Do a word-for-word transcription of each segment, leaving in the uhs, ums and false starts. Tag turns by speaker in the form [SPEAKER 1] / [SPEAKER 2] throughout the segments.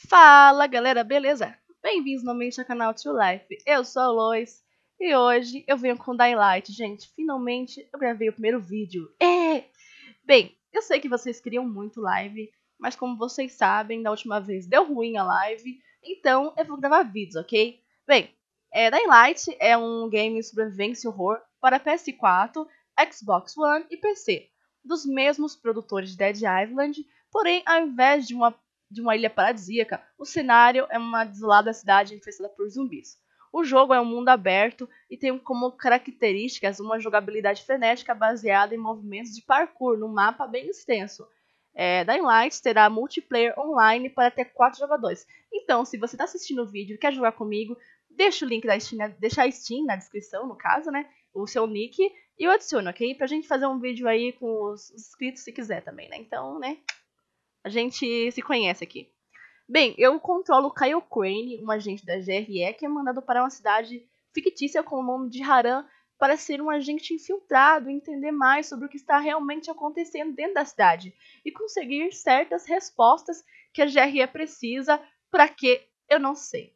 [SPEAKER 1] Fala galera, beleza? Bem-vindos novamente ao canal True Life. Eu sou a Lois e hoje eu venho com Dying Light. Gente, finalmente eu gravei o primeiro vídeo. É! Bem, eu sei que vocês queriam muito live, mas como vocês sabem, da última vez deu ruim a live, então eu vou gravar vídeos, ok? Bem, é, Dying Light é um game de sobrevivência e horror para P S quatro, Xbox One e P C, dos mesmos produtores de Dead Island, porém ao invés de uma de uma ilha paradisíaca, o cenário é uma desolada cidade infestada por zumbis. O jogo é um mundo aberto e tem como características uma jogabilidade frenética baseada em movimentos de parkour num mapa bem extenso. É, Dying Light terá multiplayer online para até quatro jogadores. Então, se você está assistindo o vídeo e quer jogar comigo, deixa o link da Steam, deixa a Steam na descrição, no caso, né? O seu nick e eu adiciono, ok? Pra gente fazer um vídeo aí com os inscritos se quiser também, né? Então, né? A gente se conhece aqui. Bem, eu controlo Kyle Crane, um agente da G R E que é mandado para uma cidade fictícia com o nome de Haran para ser um agente infiltrado e entender mais sobre o que está realmente acontecendo dentro da cidade e conseguir certas respostas que a G R E precisa para que eu não sei.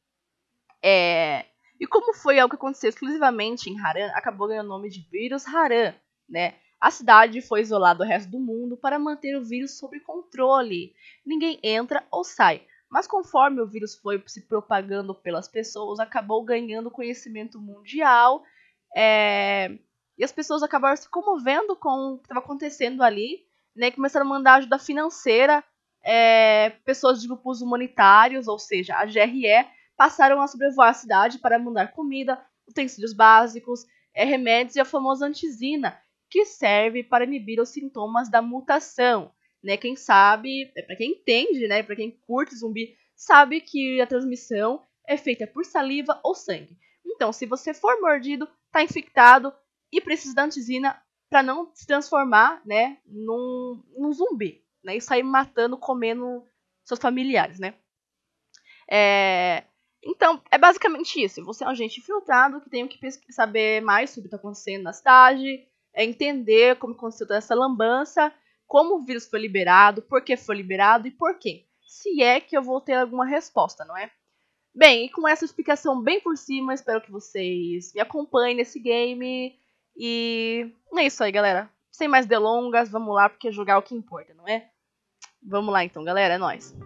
[SPEAKER 1] É... E como foi algo que aconteceu exclusivamente em Haran, acabou ganhando o nome de vírus Haran, né? A cidade foi isolada do resto do mundo para manter o vírus sob controle. Ninguém entra ou sai. Mas conforme o vírus foi se propagando pelas pessoas, acabou ganhando conhecimento mundial. É... E as pessoas acabaram se comovendo com o que estava acontecendo ali, né? Começaram a mandar ajuda financeira. É... Pessoas de grupos humanitários, ou seja, a G R E, passaram a sobrevoar a cidade para mandar comida, utensílios básicos, é, remédios e a famosa antizina, que serve para inibir os sintomas da mutação, né? Quem sabe, para quem entende, né? Para quem curte zumbi, sabe que a transmissão é feita por saliva ou sangue. Então, se você for mordido, está infectado e precisa da antizina para não se transformar, né? Num, num zumbi, né? E sair matando, comendo seus familiares, né? É... Então, é basicamente isso. Você é um agente infiltrado que tem que saber mais sobre o que está acontecendo na cidade, é entender como aconteceu toda essa lambança, como o vírus foi liberado, por que foi liberado e por quê. Se é que eu vou ter alguma resposta, não é? Bem, e com essa explicação bem por cima, espero que vocês me acompanhem nesse game. E é isso aí, galera. Sem mais delongas, vamos lá, porque jogar é o que importa, não é? Vamos lá então, galera, é nóis.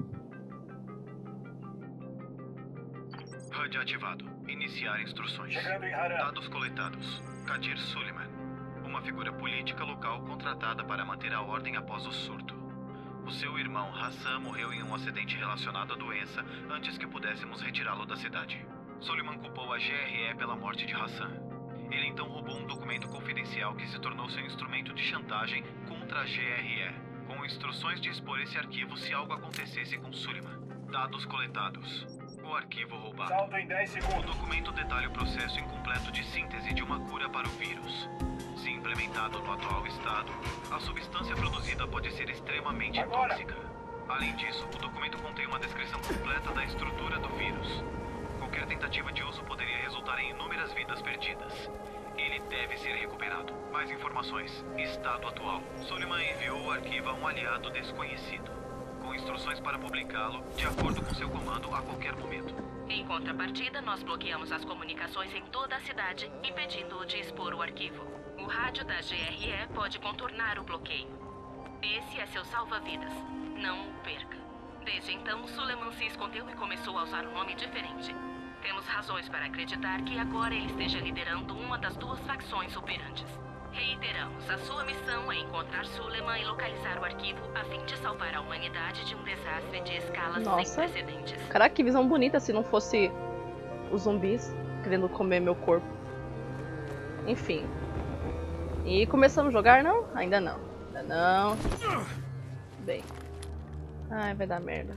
[SPEAKER 2] H U D ativado. Iniciar instruções. Dados coletados. Kadir Suleiman. Uma figura política local contratada para manter a ordem após o surto. O seu irmão Hassan morreu em um acidente relacionado à doença antes que pudéssemos retirá-lo da cidade. Suleiman culpou a G R E pela morte de Hassan. Ele então roubou um documento confidencial que se tornou seu instrumento de chantagem contra a G R E, com instruções de expor esse arquivo se algo acontecesse com Suleiman. Dados coletados. O arquivo roubado.
[SPEAKER 3] Salto em dez segundos.
[SPEAKER 2] O documento detalha o processo incompleto de síntese de uma cura para o vírus. Se implementado no atual estado, a substância produzida pode ser extremamente
[SPEAKER 3] Agora.
[SPEAKER 2] tóxica. Além disso, o documento contém uma descrição completa da estrutura do vírus. Qualquer tentativa de uso poderia resultar em inúmeras vidas perdidas. Ele deve ser recuperado. Mais informações. Estado atual. Suleiman enviou o arquivo a um aliado desconhecido, com instruções para publicá-lo de acordo com seu comando a qualquer momento.
[SPEAKER 4] Em contrapartida, nós bloqueamos as comunicações em toda a cidade, impedindo-o de expor o arquivo. O rádio da G R E pode contornar o bloqueio. Esse é seu salva-vidas. Não o perca. Desde então, Suleiman se escondeu e começou a usar um nome diferente. Temos razões para acreditar que agora ele esteja liderando uma das duas facções operantes. Reiteramos, a sua missão é encontrar Suleiman e localizar o arquivo a fim de salvar a humanidade de um desastre de escala
[SPEAKER 1] Nossa.
[SPEAKER 4] sem precedentes.
[SPEAKER 1] Caraca, que visão bonita se não fosse os zumbis querendo comer meu corpo. Enfim. E começamos a jogar, não? Ainda não. Ainda não. Bem. Ai, vai dar merda.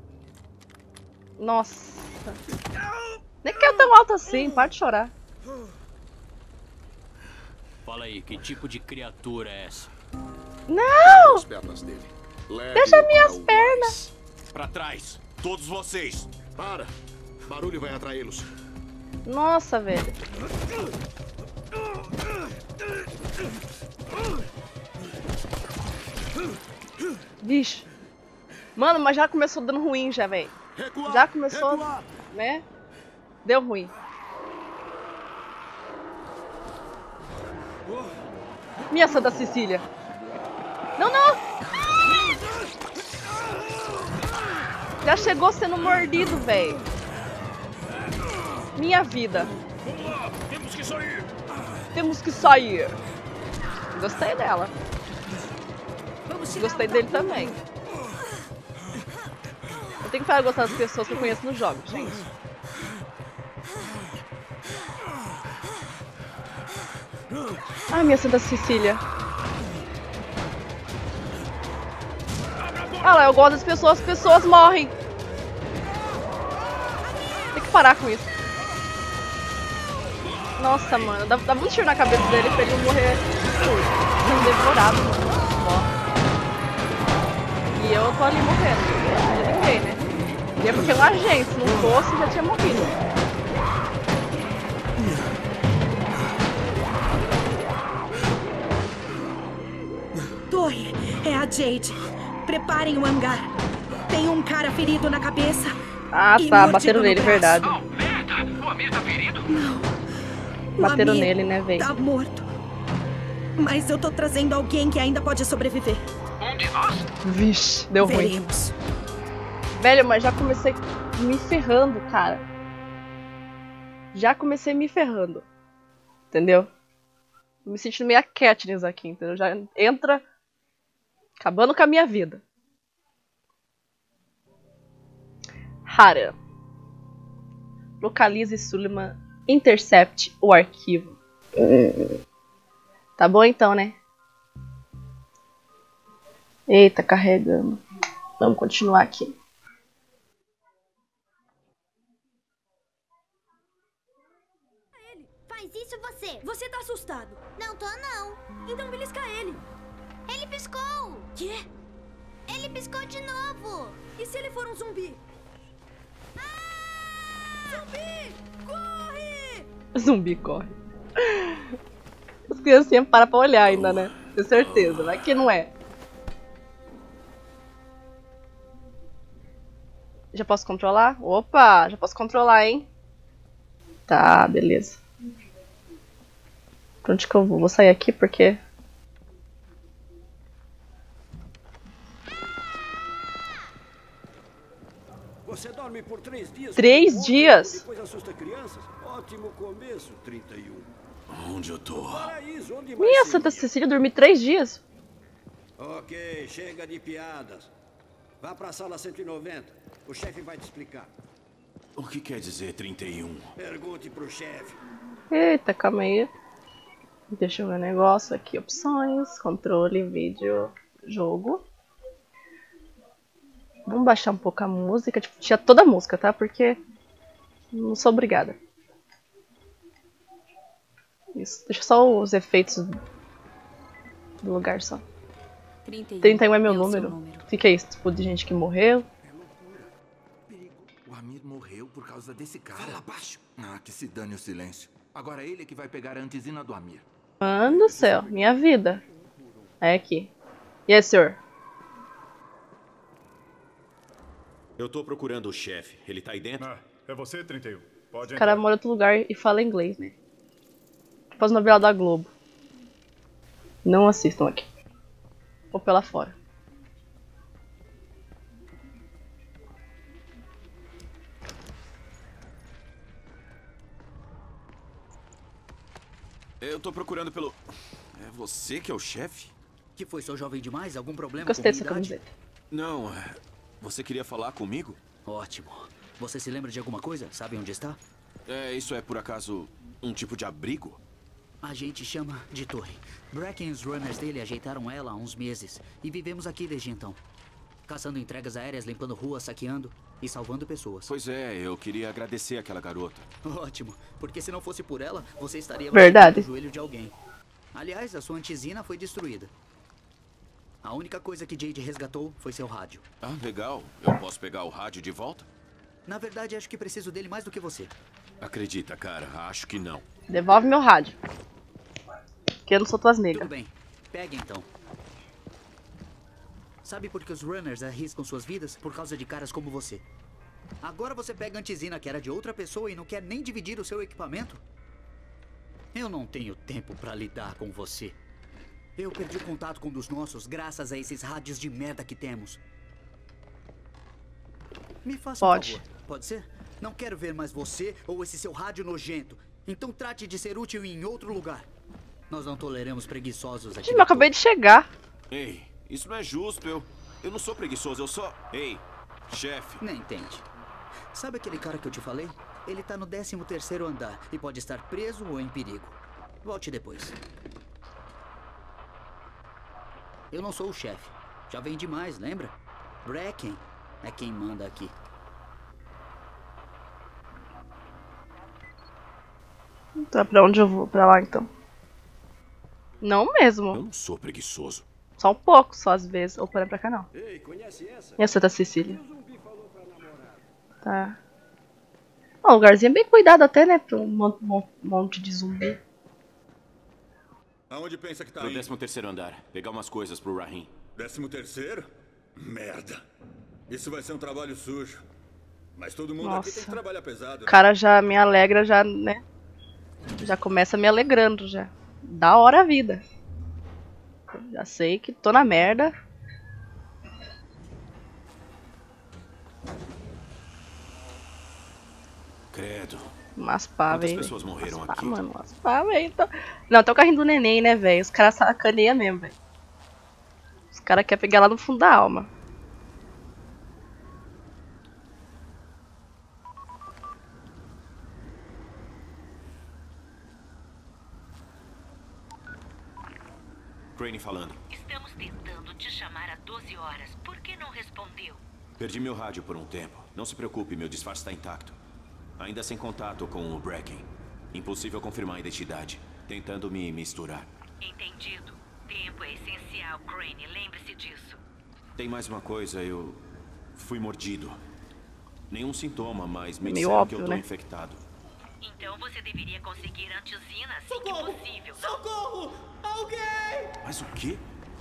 [SPEAKER 1] Nossa. Nem que eu tão alto assim, para de chorar.
[SPEAKER 5] Fala aí, que tipo de criatura é essa?
[SPEAKER 1] Não!
[SPEAKER 3] As pernas dele.
[SPEAKER 1] Deixa minhas pernas.
[SPEAKER 5] Pra trás, todos vocês.
[SPEAKER 3] Para. Barulho vai atraí-los.
[SPEAKER 1] Nossa, velho. Vixe. Mano, mas já começou dando ruim já, velho.
[SPEAKER 3] Recuar,
[SPEAKER 1] Já começou,
[SPEAKER 3] recuar.
[SPEAKER 1] né? Deu ruim. Minha Santa Cecília. Não, não! Já chegou sendo mordido, velho. Minha vida.
[SPEAKER 3] Vamos lá, temos que sair.
[SPEAKER 1] Temos que sair. Gostei dela. Gostei dele também. Eu tenho que parar de gostar das pessoas que eu conheço nos jogos, gente. Ai, minha Santa Cecília. Ah lá, eu gosto das pessoas, as pessoas morrem. Tem que parar com isso. Nossa, mano, dá, dá um tiro na cabeça dele pra ele não morrer sendo devorado, mano. E eu tô ali morrendo. De ninguém, né? E é porque é um agente, se não fosse, já tinha morrido.
[SPEAKER 6] Torre, é a Jade. Preparem o hangar. Tem um cara ferido na cabeça.
[SPEAKER 1] Ah,
[SPEAKER 6] e
[SPEAKER 1] tá,
[SPEAKER 6] mordido
[SPEAKER 1] bateram
[SPEAKER 6] no
[SPEAKER 1] nele,
[SPEAKER 6] braço.
[SPEAKER 1] verdade.
[SPEAKER 7] Oh, merda! O Amir tá ferido?
[SPEAKER 6] Não. O
[SPEAKER 1] Bateram
[SPEAKER 6] Amir
[SPEAKER 1] nele, né, velho?
[SPEAKER 6] tá morto. Mas eu tô trazendo alguém que ainda pode sobreviver.
[SPEAKER 7] Um de nós?
[SPEAKER 1] Vixe, deu ruim.
[SPEAKER 6] Veremos.
[SPEAKER 1] Velho, mas já comecei me ferrando, cara. Já comecei me ferrando. Entendeu? Tô me sentindo meio a Katniss aqui, entendeu? Já entra acabando com a minha vida. Hara. Localize Suleiman. Intercept o arquivo. Tá bom então, né? Eita, carregando. Vamos continuar aqui.
[SPEAKER 8] Faz isso você.
[SPEAKER 6] Você tá assustado.
[SPEAKER 8] Não tô, não.
[SPEAKER 6] Então belisca ele.
[SPEAKER 8] Ele piscou.
[SPEAKER 6] Quê?
[SPEAKER 8] Ele piscou de novo.
[SPEAKER 6] E se ele for um zumbi? Zumbi! Corre!
[SPEAKER 1] Zumbi corre. As criancinhas param pra olhar ainda, né? Tenho certeza. Vai que não é. Já posso controlar? Opa! Já posso controlar, hein? Tá, beleza. Pra onde que eu vou? Vou sair aqui porque...
[SPEAKER 3] Você dorme por três dias?
[SPEAKER 1] Três dias?
[SPEAKER 3] Depois assusta crianças? Ótimo começo, trinta e um.
[SPEAKER 5] Onde eu tô?
[SPEAKER 3] Paraíso, onde mais
[SPEAKER 1] Minha
[SPEAKER 3] seria?
[SPEAKER 1] Santa Cecília, dormi três dias.
[SPEAKER 3] Ok, chega de piadas. Vá pra sala cento e noventa. O chefe vai te explicar.
[SPEAKER 5] O que quer dizer trinta e um?
[SPEAKER 3] Pergunte pro chefe.
[SPEAKER 1] Eita, calma aí. Deixa eu ver o negócio aqui. Opções, controle, vídeo, jogo. Vamos baixar um pouco a música. Tipo, tinha toda a música, tá? Porque não sou obrigada. Isso. Deixa só os efeitos do lugar só. trinta e um é meu número. O que, que é isso? Tipo, de gente que morreu.
[SPEAKER 9] O Amir morreu por causa desse cara. Fala baixo. Ah, que se dane o silêncio. Agora ele é que vai pegar a antizina do Amir.
[SPEAKER 1] Mano do céu, minha vida. É aqui. E aí, senhor?
[SPEAKER 10] Eu tô procurando o chefe. Ele tá aí dentro?
[SPEAKER 11] Ah, é você, trinta e um. Pode
[SPEAKER 1] O cara
[SPEAKER 11] entrar.
[SPEAKER 1] mora em outro lugar e fala inglês, né? Tipo as novelas da Globo. Não assistam aqui. Ou pela fora.
[SPEAKER 5] Eu tô procurando pelo... É você que é o chefe?
[SPEAKER 12] Que foi, sou jovem demais? Algum problema
[SPEAKER 1] Gostei
[SPEAKER 12] com
[SPEAKER 1] dessa
[SPEAKER 12] minha idade?
[SPEAKER 1] camiseta.
[SPEAKER 5] Não, é... Você queria falar comigo?
[SPEAKER 12] Ótimo. Você se lembra de alguma coisa? Sabe onde está?
[SPEAKER 5] É, isso é por acaso um tipo de abrigo?
[SPEAKER 12] A gente chama de torre. Bracken e os runners dele ajeitaram ela há uns meses. E vivemos aqui desde então. Caçando entregas aéreas, limpando ruas, saqueando e salvando pessoas.
[SPEAKER 5] Pois é, eu queria agradecer aquela garota.
[SPEAKER 12] Ótimo, porque se não fosse por ela, você estaria
[SPEAKER 1] Verdade.
[SPEAKER 12] no joelho de alguém. Aliás, a sua antizina foi destruída. A única coisa que Jade resgatou foi seu rádio.
[SPEAKER 5] Ah, legal. Eu posso pegar o rádio de volta?
[SPEAKER 12] Na verdade, acho que preciso dele mais do que você.
[SPEAKER 5] Acredita, cara, acho que não.
[SPEAKER 1] Devolve meu rádio. Que eu não sou tuas negas.
[SPEAKER 12] Tudo bem, pegue então. Sabe por que os runners arriscam suas vidas? Por causa de caras como você. Agora você pega a antizina que era de outra pessoa e não quer nem dividir o seu equipamento? Eu não tenho tempo pra lidar com você. Eu perdi contato com um dos nossos graças a esses rádios de merda que temos. Me faça um
[SPEAKER 1] Pode.
[SPEAKER 12] favor, pode ser? Não quero ver mais você ou esse seu rádio nojento. Então trate de ser útil em outro lugar. Nós não toleramos preguiçosos aqui.
[SPEAKER 1] Gente, eu acabei de chegar.
[SPEAKER 5] Ei, isso não é justo. Eu, eu não sou preguiçoso, eu só... Ei, chefe.
[SPEAKER 12] Nem entende. Sabe aquele cara que eu te falei? Ele tá no décimo terceiro andar e pode estar preso ou em perigo. Volte depois. Eu não sou o chefe. Já vem demais, lembra? Bracken é quem manda aqui.
[SPEAKER 1] Tá, pra onde eu vou? Pra lá, então. Não mesmo.
[SPEAKER 5] Eu não sou preguiçoso.
[SPEAKER 1] Só um pouco, só às vezes. Ou para pra cá, não.
[SPEAKER 3] Ei, conhece essa?
[SPEAKER 1] E a Santa Cecília? Tá. Ó, um lugarzinho bem cuidado até, né? Pra um monte, monte, monte de zumbi.
[SPEAKER 11] Aonde pensa que tá
[SPEAKER 5] No
[SPEAKER 11] indo?
[SPEAKER 5] décimo terceiro andar. Pegar umas coisas pro Rahim.
[SPEAKER 11] Décimo terceiro? Merda. Isso vai ser um trabalho sujo. Mas todo mundo
[SPEAKER 1] Nossa.
[SPEAKER 11] aqui tem que trabalhar pesado.
[SPEAKER 1] O cara já me alegra, já, né? Já começa me alegrando, já. Da hora a vida. Já sei que tô na merda.
[SPEAKER 5] Credo.
[SPEAKER 1] Umas pá,
[SPEAKER 5] Quantas
[SPEAKER 1] velho.
[SPEAKER 5] pessoas morreram
[SPEAKER 1] Umas pá,
[SPEAKER 5] aqui?
[SPEAKER 1] mano, umas pá, velho. Tô... Não, tem o carrinho do neném, né, velho? Os caras sacaneiam mesmo, velho. Os caras querem pegar lá no fundo da alma.
[SPEAKER 5] Crane falando.
[SPEAKER 4] Estamos tentando te chamar há doze horas. Por que não respondeu?
[SPEAKER 5] Perdi meu rádio por um tempo. Não se preocupe, meu disfarce está intacto. Ainda sem contato com o Bracken. Impossível confirmar a identidade. Tentando me misturar.
[SPEAKER 4] Entendido. Tempo é essencial, Crane. Lembre-se disso.
[SPEAKER 5] Tem mais uma coisa, eu... fui mordido. Nenhum sintoma, mas me
[SPEAKER 1] Meio
[SPEAKER 5] disseram
[SPEAKER 1] óbvio,
[SPEAKER 5] que eu tô
[SPEAKER 1] né?
[SPEAKER 5] infectado.
[SPEAKER 4] Então você deveria conseguir antizina assim
[SPEAKER 12] Socorro!
[SPEAKER 4] que possível.
[SPEAKER 12] Socorro! Alguém!
[SPEAKER 5] Mas o quê?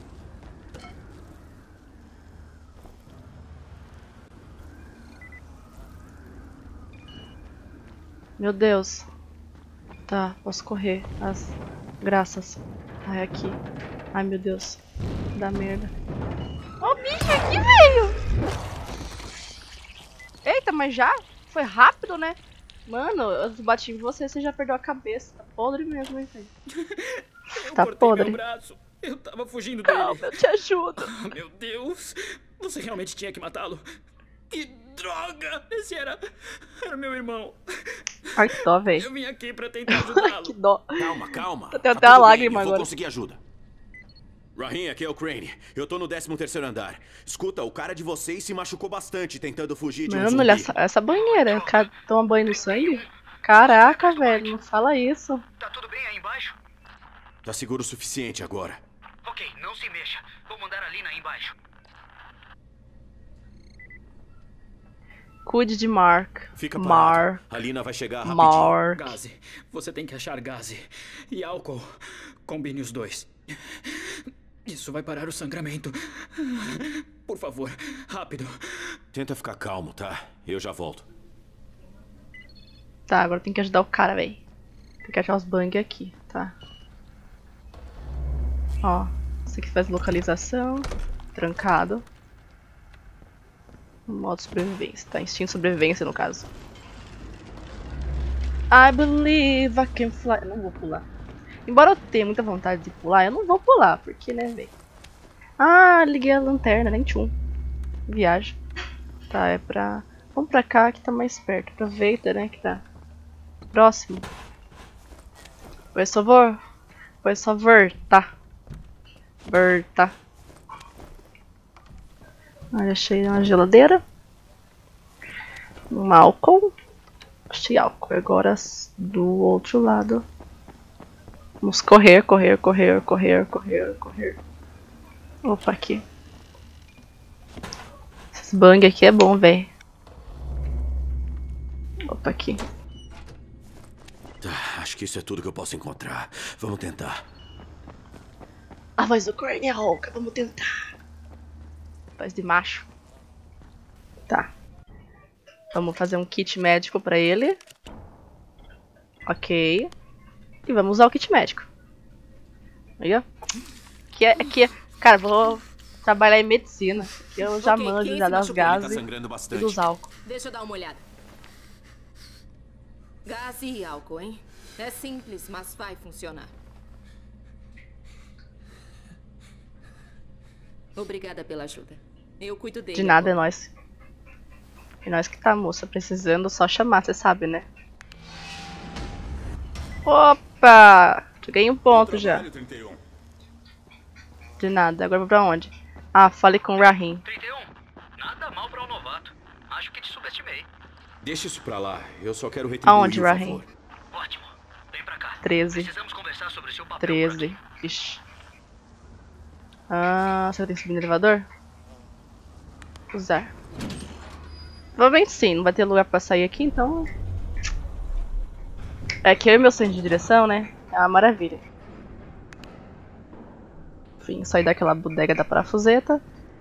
[SPEAKER 1] Meu Deus. Tá, posso correr. As graças. Ai, aqui. Ai, meu Deus. Dá merda. Ó o bicho aqui, velho. Eita, mas já? Foi rápido, né? Mano, eu bati em você, você já perdeu a cabeça. Tá podre mesmo, hein, velho? Tá podre.
[SPEAKER 13] Meu braço. Eu tava fugindo dele.
[SPEAKER 1] Calma, eu te ajudo.
[SPEAKER 13] Oh, meu Deus. Você realmente tinha que matá-lo. Que droga. Esse era... Era meu irmão.
[SPEAKER 1] Ai, que dó, velho.
[SPEAKER 13] Eu vim aqui pra tentar ajudá-lo.
[SPEAKER 1] Que dó.
[SPEAKER 5] Calma, calma.
[SPEAKER 1] Eu tenho
[SPEAKER 5] Tá
[SPEAKER 1] até a
[SPEAKER 5] tudo bem,
[SPEAKER 1] lágrima
[SPEAKER 5] eu vou
[SPEAKER 1] agora.
[SPEAKER 5] conseguir ajuda. Rahim, aqui é o Crane. Eu tô no décimo terceiro andar. Escuta, o cara de vocês se machucou bastante tentando fugir de um
[SPEAKER 1] Mano,
[SPEAKER 5] zumbi.
[SPEAKER 1] olha essa, essa banheira. O cara toma banho no sangue? Caraca, velho. Não fala isso.
[SPEAKER 7] Tá tudo bem aí embaixo?
[SPEAKER 5] Tá seguro o suficiente agora.
[SPEAKER 7] Ok, não se mexa. Vou mandar a Lina aí embaixo.
[SPEAKER 1] Cuide de Mark.
[SPEAKER 5] Fica
[SPEAKER 1] Mar.
[SPEAKER 5] parado. A Lina vai chegar rapidinho.
[SPEAKER 1] Mark.
[SPEAKER 13] Gaze. Você tem que achar gaze. E álcool. Combine os dois. Isso vai parar o sangramento. Por favor, rápido.
[SPEAKER 5] Tenta ficar calmo, tá? Eu já volto.
[SPEAKER 1] Tá, agora tem que ajudar o cara, velho. Tem que achar os bang aqui, tá? Ó, isso aqui faz localização. Trancado. Modo sobrevivência, tá? Instinto de sobrevivência, no caso. I believe I can fly. Eu não vou pular. Embora eu tenha muita vontade de pular, eu não vou pular, porque, né, velho? Ah, liguei a lanterna, nem tchum. Viagem. Tá, é pra... Vamos pra cá, que tá mais perto. Aproveita, né, que tá próximo. Por favor. Por favor, tá. Berta. Olha, achei uma geladeira. Um álcool. Achei álcool. Agora do outro lado. Vamos correr, correr, correr, correr, correr, correr. Opa, aqui. Esses bang aqui é bom, velho. Opa, aqui.
[SPEAKER 5] Tá, acho que isso é tudo que eu posso encontrar. Vamos tentar.
[SPEAKER 1] A voz do Crane é rouca, vamos tentar. Voz de macho. Tá. Vamos fazer um kit médico pra ele. Ok. E vamos usar o kit médico. Aí, ó. Aqui é, aqui é... Cara, vou trabalhar em medicina. Eu já
[SPEAKER 4] Ok,
[SPEAKER 1] manjo
[SPEAKER 4] quem
[SPEAKER 1] já
[SPEAKER 4] se
[SPEAKER 1] das
[SPEAKER 4] machucou?
[SPEAKER 1] gases
[SPEAKER 5] Ele tá sangrando
[SPEAKER 1] e
[SPEAKER 5] bastante.
[SPEAKER 1] dos álcool.
[SPEAKER 4] Deixa eu dar uma olhada. Gás e álcool, hein? É simples, mas vai funcionar. Obrigada pela ajuda. Eu cuido dele.
[SPEAKER 1] De nada, é
[SPEAKER 4] agora.
[SPEAKER 1] nóis. É nóis que tá, moça. Precisando, só chamar, você sabe, né? Opa! Ganhei um ponto já.
[SPEAKER 11] trinta e um.
[SPEAKER 1] De nada. Agora eu vou pra onde? Ah, fale com o Rahim.
[SPEAKER 7] trinta e um. Nada mal pra um novato. Acho que te subestimei.
[SPEAKER 10] Deixa isso pra lá. Eu só quero retribuir
[SPEAKER 1] Aonde,
[SPEAKER 10] o
[SPEAKER 1] Rahim?
[SPEAKER 10] favor.
[SPEAKER 7] Ótimo. Vem pra cá.
[SPEAKER 1] treze.
[SPEAKER 7] Precisamos conversar sobre o seu papel.
[SPEAKER 1] treze. Ixi. Ah, será que tem que subir no elevador? Usar. Provavelmente sim, não vai ter lugar pra sair aqui, então... É que eu e meu centro de direção, né? É uma maravilha. Enfim, sair daquela bodega da parafuseta.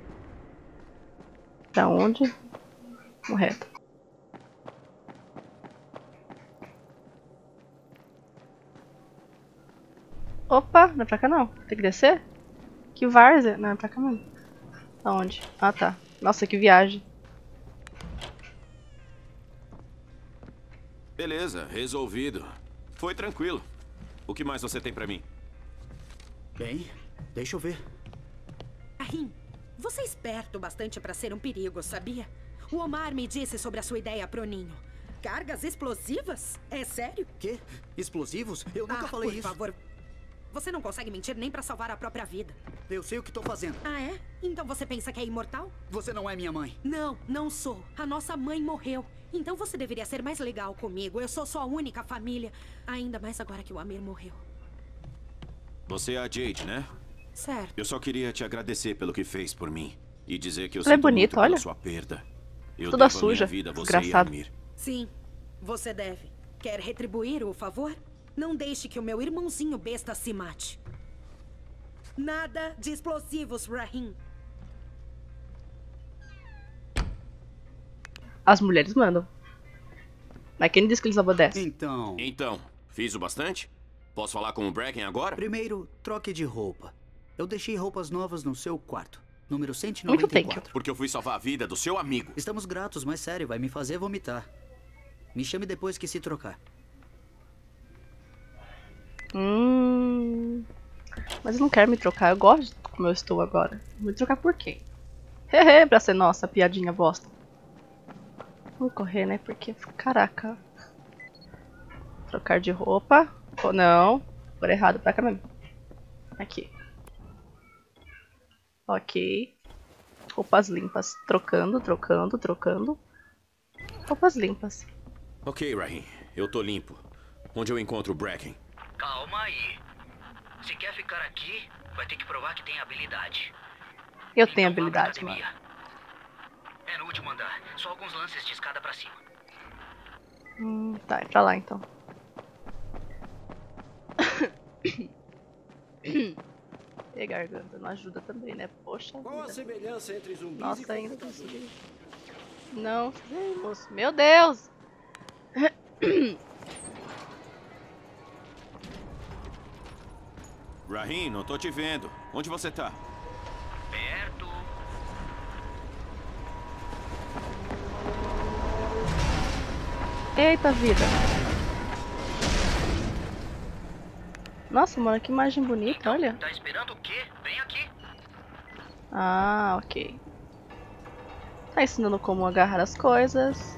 [SPEAKER 1] Pra onde? Vamos reto. Opa, não é pra cá não. Tem que descer? Que várzea? Não, é pra cá mesmo. Aonde? Ah, tá. Nossa, que viagem.
[SPEAKER 5] Beleza, resolvido. Foi tranquilo. O que mais você tem pra mim?
[SPEAKER 12] Bem, deixa eu ver.
[SPEAKER 6] Rahim, você é esperto bastante pra ser um perigo, sabia? O Omar me disse sobre a sua ideia pro ninho. Cargas explosivas? É sério?
[SPEAKER 12] Quê? Explosivos? Eu nunca
[SPEAKER 6] ah,
[SPEAKER 12] falei
[SPEAKER 6] por
[SPEAKER 12] isso.
[SPEAKER 6] Por favor. Você não consegue mentir nem pra salvar a própria vida.
[SPEAKER 12] Eu sei o que tô fazendo.
[SPEAKER 6] Ah, é? Então você pensa que é imortal?
[SPEAKER 12] Você não é minha mãe.
[SPEAKER 6] Não, não sou. A nossa mãe morreu. Então você deveria ser mais legal comigo. Eu sou sua única família. Ainda mais agora que o Amir morreu.
[SPEAKER 5] Você é a Jade, né?
[SPEAKER 6] Certo.
[SPEAKER 5] Eu só queria te agradecer pelo que fez por mim. E dizer que eu
[SPEAKER 1] Ela é
[SPEAKER 5] sinto muito
[SPEAKER 1] bonita,
[SPEAKER 5] pela
[SPEAKER 1] olha.
[SPEAKER 5] sua perda. Eu
[SPEAKER 1] Toda
[SPEAKER 5] devo a
[SPEAKER 1] suja,
[SPEAKER 5] minha vida a você e
[SPEAKER 1] desgraçado.
[SPEAKER 5] a Amir.
[SPEAKER 6] Sim, você deve. Quer retribuir o favor? Não deixe que o meu irmãozinho besta se mate. Nada de explosivos, Rahim.
[SPEAKER 1] As mulheres mandam. Mas quem disse que eles obedecem?
[SPEAKER 12] Então...
[SPEAKER 5] Então, fiz o bastante? Posso falar com o Bracken agora?
[SPEAKER 12] Primeiro, troque de roupa. Eu deixei roupas novas no seu quarto. Número cento e
[SPEAKER 1] Muito
[SPEAKER 12] noventa e
[SPEAKER 1] thank
[SPEAKER 12] quatro.
[SPEAKER 5] Porque eu fui salvar a vida do seu amigo.
[SPEAKER 12] Estamos gratos, mas sério, vai me fazer vomitar. Me chame depois que se trocar.
[SPEAKER 1] Hum... Mas eu não quero me trocar, eu gosto de como eu estou agora. Vou me trocar por quê? Hehe, pra ser nossa, piadinha bosta. Vamos correr, né? Porque, caraca. Trocar de roupa. Ou não. Por errado, pra cá mesmo. Aqui. Ok. Roupas limpas. Trocando, trocando, trocando. Roupas limpas.
[SPEAKER 5] Ok, Rahim. Eu tô limpo. Onde eu encontro o Bracken?
[SPEAKER 7] Calma aí. Se quer ficar aqui, vai ter que provar que tem habilidade.
[SPEAKER 1] Eu tenho
[SPEAKER 7] Então vá pra
[SPEAKER 1] habilidade, mano.
[SPEAKER 7] academia. É no último andar. Só alguns lances de escada pra cima.
[SPEAKER 1] Hum, tá, é pra lá então. E garganta, não ajuda também, né? Poxa
[SPEAKER 3] Qual a
[SPEAKER 1] vida.
[SPEAKER 3] semelhança entre zumbis e
[SPEAKER 1] Nossa, ainda
[SPEAKER 3] computadores?
[SPEAKER 1] consegui. Não, fizemos. Meu Deus!
[SPEAKER 5] Rahim, não tô te vendo. Onde você tá?
[SPEAKER 7] Perto.
[SPEAKER 1] Eita vida! Nossa, mano, que imagem bonita, olha.
[SPEAKER 7] Tá esperando o quê? Vem aqui.
[SPEAKER 1] Ah, ok. Tá ensinando como agarrar as coisas.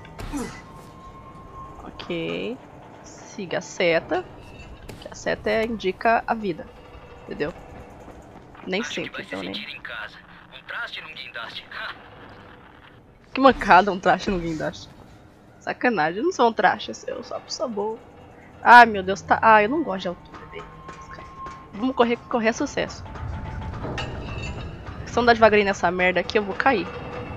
[SPEAKER 1] Ok. Siga a seta. Que a seta é- indica a vida. Entendeu? Nem
[SPEAKER 7] Acho que
[SPEAKER 1] sempre,
[SPEAKER 7] vai se
[SPEAKER 1] então, né?
[SPEAKER 7] sentir em casa. Um traste num guindaste.
[SPEAKER 1] Que mancada um traste no guindaste. Sacanagem, eu não sou um traste, eu sou uma pessoa boa. Ai meu Deus, tá. Ah, eu não gosto de altura dele. Vamos correr, correr é sucesso. Se eu andar devagarinho nessa merda aqui, eu vou cair.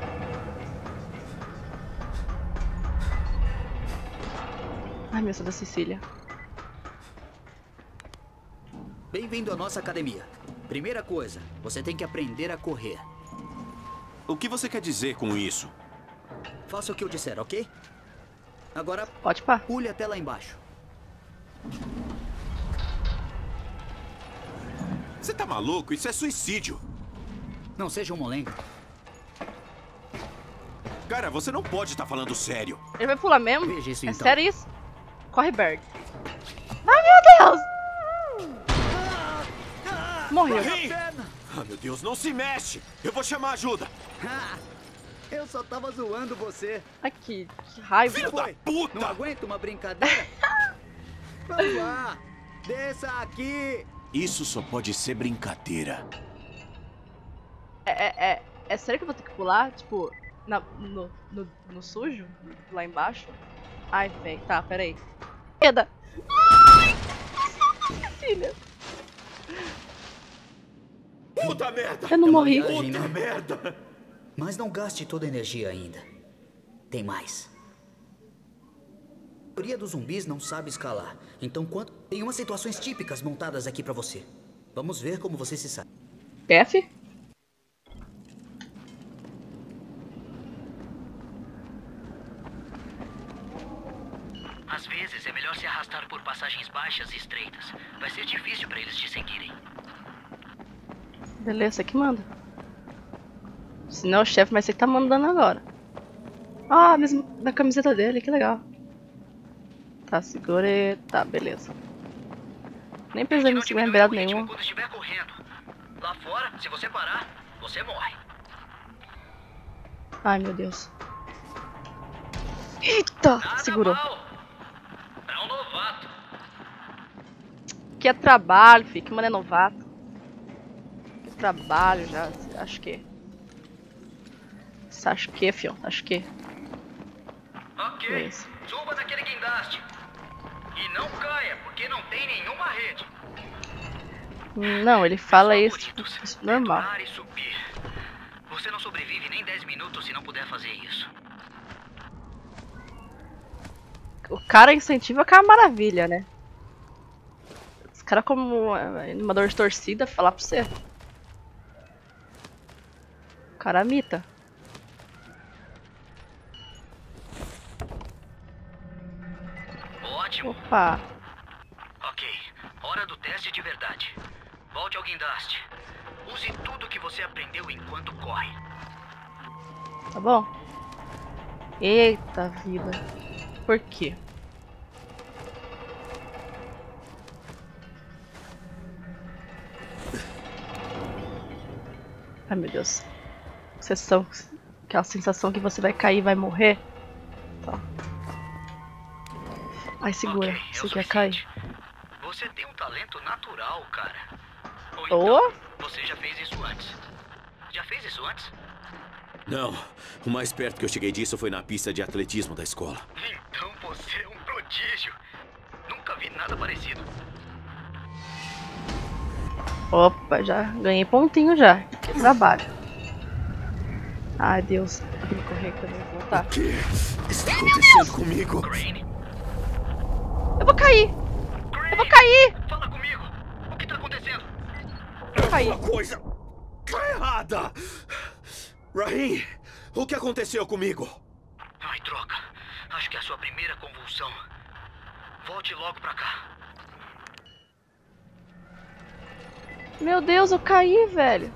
[SPEAKER 1] Ai meu Deus da Sicília.
[SPEAKER 12] Bem-vindo à nossa academia. Primeira coisa, você tem que aprender a correr.
[SPEAKER 5] O que você quer dizer com isso?
[SPEAKER 12] Faça o que eu disser, ok? Agora,
[SPEAKER 1] pode pá.
[SPEAKER 12] Pule até lá embaixo.
[SPEAKER 5] Você tá maluco? Isso é suicídio.
[SPEAKER 12] Não seja um molengo.
[SPEAKER 5] Cara, você não pode estar falando sério.
[SPEAKER 1] Ele vai pular mesmo?
[SPEAKER 12] Veja isso,
[SPEAKER 1] é
[SPEAKER 12] então.
[SPEAKER 1] sério isso? Corre, Bird. Ai, meu Deus! Morreu.
[SPEAKER 5] Ah, meu Deus, não se mexe! Eu vou chamar ajuda!
[SPEAKER 12] Eu só tava zoando você.
[SPEAKER 1] Aqui, que raiva.
[SPEAKER 5] Filho da puta!
[SPEAKER 12] Não aguento uma brincadeira? Vamos lá! Desça aqui!
[SPEAKER 5] Isso só pode ser brincadeira.
[SPEAKER 1] É, é, é, é sério que eu vou ter que pular? Tipo, na, no, no, no sujo? Lá embaixo? Ai, velho. Tá, peraí. Queda! Ai! Filha!
[SPEAKER 5] Puta merda!
[SPEAKER 1] Eu não morri.
[SPEAKER 5] Puta merda!
[SPEAKER 12] Mas não gaste toda a energia ainda. Tem mais. A maioria dos zumbis não sabe escalar. Então, quando... tem umas situações típicas montadas aqui pra você. Vamos ver como você se sabe.
[SPEAKER 1] F?
[SPEAKER 7] Às vezes é melhor se arrastar por passagens baixas e estreitas. Vai ser difícil pra eles te seguirem.
[SPEAKER 1] Beleza, que manda. Senão o chefe vai ser que tá mandando agora. Ah, mesmo na camiseta dele, que legal. Tá, segure. Tá, beleza. Nem precisei me segurar em beirada nenhuma.
[SPEAKER 7] Quando estiver correndo. Lá fora, se você parar, você morre.
[SPEAKER 1] Ai, meu Deus. Eita,
[SPEAKER 7] Nada
[SPEAKER 1] segurou.
[SPEAKER 7] Mal. Pra um novato.
[SPEAKER 1] Que é trabalho, filho. Que mano é novato. Que trabalho já, acho que. Acho que, fio, acho que.
[SPEAKER 7] Ok,
[SPEAKER 1] Beleza.
[SPEAKER 7] suba naquele guindaste. E não caia, porque não tem nenhuma rede.
[SPEAKER 1] Não, ele fala isso, isso normal.
[SPEAKER 7] E subir. Você não sobrevive nem dez minutos se não puder fazer isso.
[SPEAKER 1] O cara incentiva que é uma maravilha, né? Os caras como animador de torcida, falar pra você. O cara mita.
[SPEAKER 7] Ótimo.
[SPEAKER 1] Opa.
[SPEAKER 7] Ok, hora do teste de verdade. Volte ao guindaste. Use tudo que você aprendeu enquanto corre.
[SPEAKER 1] Tá bom? Eita vida. Por quê? Ai, meu Deus. Sensação, aquela sensação que você vai cair e vai morrer. Tá. Ai, segura.
[SPEAKER 7] Okay,
[SPEAKER 1] você
[SPEAKER 7] é
[SPEAKER 1] quer cair?
[SPEAKER 7] Você tem um talento natural, cara. Ou
[SPEAKER 1] então,
[SPEAKER 7] oh? Você já fez isso antes. Já fez isso antes?
[SPEAKER 5] Não. O mais perto que eu cheguei disso foi na pista de atletismo da escola.
[SPEAKER 7] Então você é um prodígio. Nunca vi nada parecido.
[SPEAKER 1] Opa, já ganhei pontinho já. Que trabalho. Ai, Deus. Eu tenho que correr também, vou voltar.
[SPEAKER 5] O que está acontecendo comigo?
[SPEAKER 7] Crane?
[SPEAKER 1] Eu vou cair!
[SPEAKER 7] Crane?
[SPEAKER 1] Eu vou cair!
[SPEAKER 7] Fala comigo! O que está acontecendo?
[SPEAKER 1] Eu vou cair.
[SPEAKER 5] Alguma coisa tá errada! Rahim, o que aconteceu comigo?
[SPEAKER 7] Ai, droga. Acho que é a sua primeira convulsão. Volte logo pra cá.
[SPEAKER 1] Meu Deus, eu caí, velho.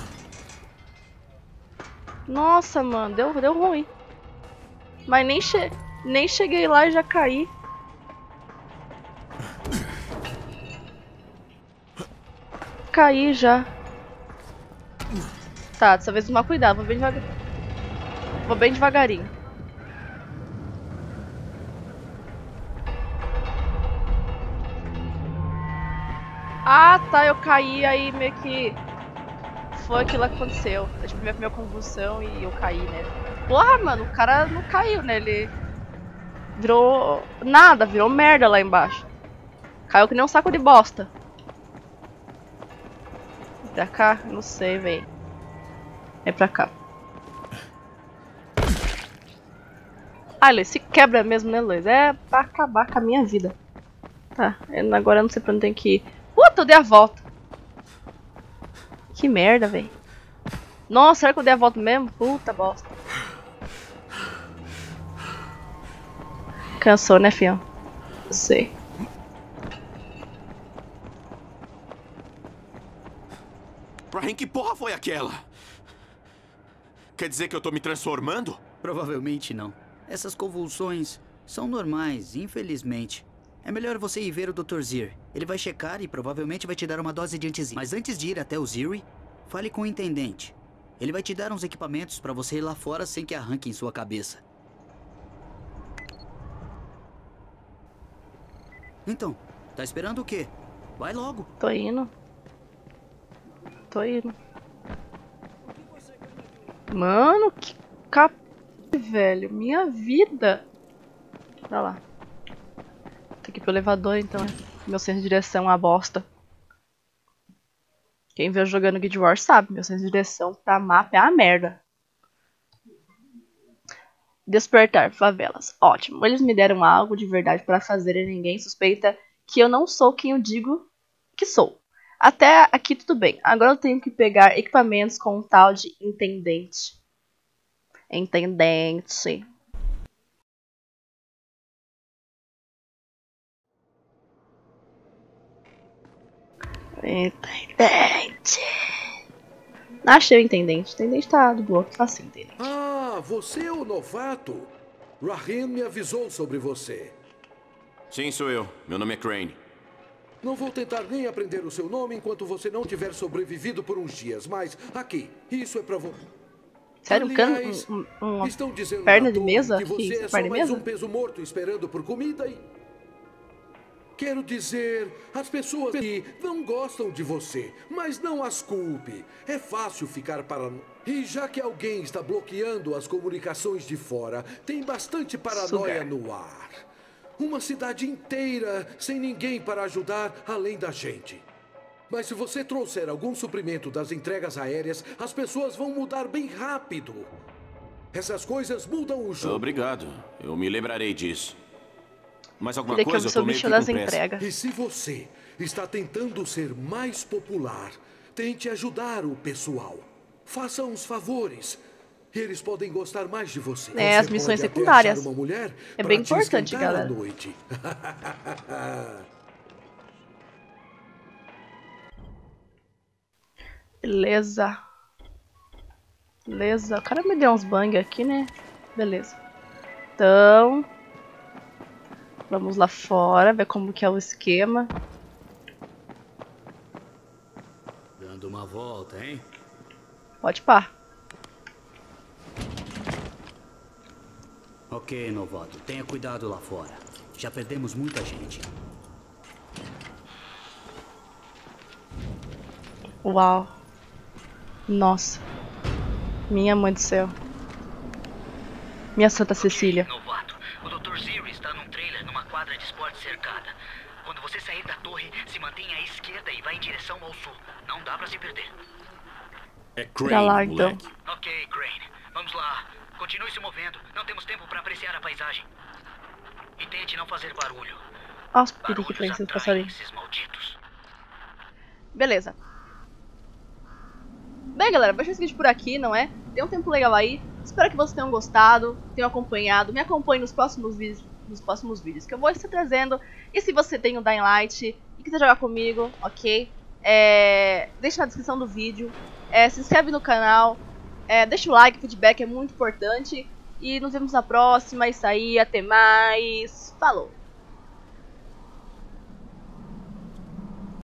[SPEAKER 1] Nossa, mano, deu, deu ruim. Mas nem, che nem cheguei lá e já caí. Caí já. Tá, dessa vez tomar cuidado, vou bem devagar. Vou bem devagarinho. Ah, tá, eu caí, aí meio que foi aquilo que aconteceu. Eu tive minha primeira convulsão e eu caí, né? Porra, mano, o cara não caiu, né? Ele virou nada, virou merda lá embaixo. Caiu que nem um saco de bosta. Pra cá? Não sei, velho. É pra cá. Ah, Luiz, se quebra mesmo, né, Luiz? É pra acabar com a minha vida. Tá, agora eu não sei pra onde tem que ir. Puta, eu dei a volta. Que merda, velho. Nossa, será que eu dei a volta mesmo? Puta bosta. Cansou, né, filho? Eu sei.
[SPEAKER 5] Rahim, que porra foi aquela? Quer dizer que eu tô me transformando?
[SPEAKER 12] Provavelmente não. Essas convulsões são normais, infelizmente. É melhor você ir ver o doutor Zir. Ele vai checar e provavelmente vai te dar uma dose de antizina. Mas antes de ir até o Ziri, fale com o intendente. Ele vai te dar uns equipamentos pra você ir lá fora sem que arranquem sua cabeça. Então, tá esperando o quê? Vai logo.
[SPEAKER 1] Tô indo. Tô indo. Mano, que cap... velho. Minha vida. Pra lá. Tem que ir pro elevador, então. Meu senso de direção é uma bosta. Quem vê eu jogando Guild Wars sabe. Meu senso de direção pra mapa é uma merda. Despertar favelas. Ótimo. Eles me deram algo de verdade pra fazer e ninguém suspeita que eu não sou quem eu digo que sou. Até aqui tudo bem. Agora eu tenho que pegar equipamentos com um tal de intendente. Intendente. Intendente. Achei o intendente. O intendente tá do bloco. Facinho, intendente.
[SPEAKER 14] Ah, você é o novato. Rahim me avisou sobre você.
[SPEAKER 5] Sim, sou eu. Meu nome é Crane.
[SPEAKER 14] Não vou tentar nem aprender o seu nome enquanto você não tiver sobrevivido por uns dias, mas aqui, isso é pra você.
[SPEAKER 1] Sério, um cano, um, um, uma
[SPEAKER 14] estão dizendo
[SPEAKER 1] perna de mesa?
[SPEAKER 14] Que você
[SPEAKER 1] que
[SPEAKER 14] é só
[SPEAKER 1] de
[SPEAKER 14] mais
[SPEAKER 1] mesa?
[SPEAKER 14] um peso morto esperando por comida e... Quero dizer, as pessoas que não gostam de você, mas não as culpe. É fácil ficar paranoico. E já que alguém está bloqueando as comunicações de fora, tem bastante paranoia
[SPEAKER 1] Sugar.
[SPEAKER 14] no ar. Uma cidade inteira sem ninguém para ajudar além da gente. Mas se você trouxer algum suprimento das entregas aéreas, as pessoas vão mudar bem rápido. Essas coisas mudam o jogo.
[SPEAKER 5] Obrigado. Eu me lembrarei disso. Mas alguma
[SPEAKER 1] Ele
[SPEAKER 5] coisa eu tô meio que com pressa.
[SPEAKER 1] entregas.
[SPEAKER 14] E se você está tentando ser mais popular, tente ajudar o pessoal. Faça uns favores. Eles podem gostar mais de você.
[SPEAKER 1] É,
[SPEAKER 14] você
[SPEAKER 1] as missões
[SPEAKER 14] pode até
[SPEAKER 1] secundárias.
[SPEAKER 14] achar uma mulher
[SPEAKER 1] É
[SPEAKER 14] pra
[SPEAKER 1] bem
[SPEAKER 14] te
[SPEAKER 1] importante,
[SPEAKER 14] esquentar
[SPEAKER 1] galera.
[SPEAKER 14] à noite.
[SPEAKER 1] Beleza. Beleza. O cara me deu uns bang aqui, né? Beleza. Então... Vamos lá fora, ver como que é o esquema.
[SPEAKER 12] Dando uma volta, hein?
[SPEAKER 1] Pode pá.
[SPEAKER 12] Ok, novato. Tenha cuidado lá fora. Já perdemos muita gente.
[SPEAKER 1] Uau. Nossa. Minha mãe do céu. Minha Santa Cecília.
[SPEAKER 7] Novato, o doutor Ziri está num trailer numa quadra de esporte cercada. Quando você sair da torre, se mantenha à esquerda e vá em direção ao sul. Não dá pra se perder.
[SPEAKER 10] É
[SPEAKER 1] Pra lá,
[SPEAKER 10] Crane,
[SPEAKER 1] então.
[SPEAKER 10] moleque.
[SPEAKER 7] Ok, Crane. Vamos lá. Continue se movendo. Não temos tempo pra apreciar a paisagem. E tente não fazer barulho.
[SPEAKER 1] Nossa, pedi que frente do passarinho.
[SPEAKER 7] Esses malditos.
[SPEAKER 1] Beleza. Bem, galera, vou deixar esse vídeo por aqui, não é? Tem um tempo legal aí. Espero que vocês tenham gostado, tenham acompanhado. Me acompanhe nos próximos vídeos, nos próximos vídeos que eu vou estar trazendo. E se você tem o Dying Light e quiser jogar comigo, ok? É... Deixa na descrição do vídeo. É, se inscreve no canal. É, deixa o like, feedback é muito importante. E nos vemos na próxima. Isso aí, até mais. Falou!